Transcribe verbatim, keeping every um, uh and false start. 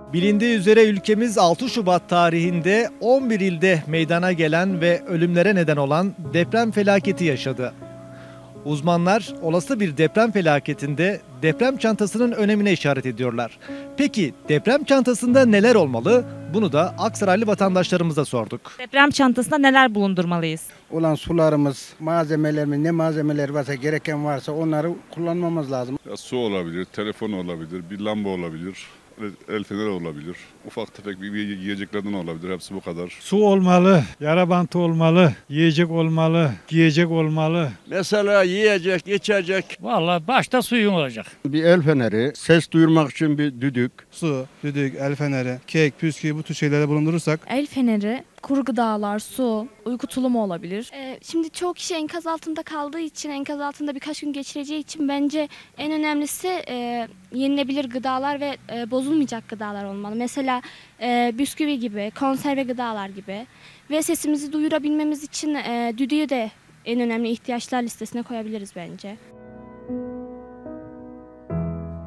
Bilindiği üzere ülkemiz altı Şubat tarihinde on bir ilde meydana gelen ve ölümlere neden olan deprem felaketi yaşadı. Uzmanlar olası bir deprem felaketinde deprem çantasının önemine işaret ediyorlar. Peki deprem çantasında neler olmalı? Bunu da Aksaraylı vatandaşlarımıza sorduk. Deprem çantasında neler bulundurmalıyız? Olan sularımız, malzemelerimiz, ne malzemeler varsa, gereken varsa onları kullanmamız lazım. Ya su olabilir, telefon olabilir, bir lamba olabilir, el feneri olabilir. Ufak tefek bir yiyeceklerden olabilir. Hepsi bu kadar. Su olmalı, yara bantı olmalı, yiyecek olmalı, giyecek olmalı. Mesela yiyecek, içecek. Vallahi başta suyun olacak. Bir el feneri, ses duyurmak için bir düdük. Su, düdük, el feneri, kek, püskü bu tür şeyleri bulundurursak. El feneri, kuru gıdalar, su, uyku tulumu olabilir. Ee, şimdi çoğu kişi enkaz altında kaldığı için, enkaz altında birkaç gün geçireceği için bence en önemlisi e, yenilebilir gıdalar ve e, bozulmayacak gıdalar olmalı. Mesela e, bisküvi gibi, konserve gıdalar gibi ve sesimizi duyurabilmemiz için e, düdüğü de en önemli ihtiyaçlar listesine koyabiliriz bence.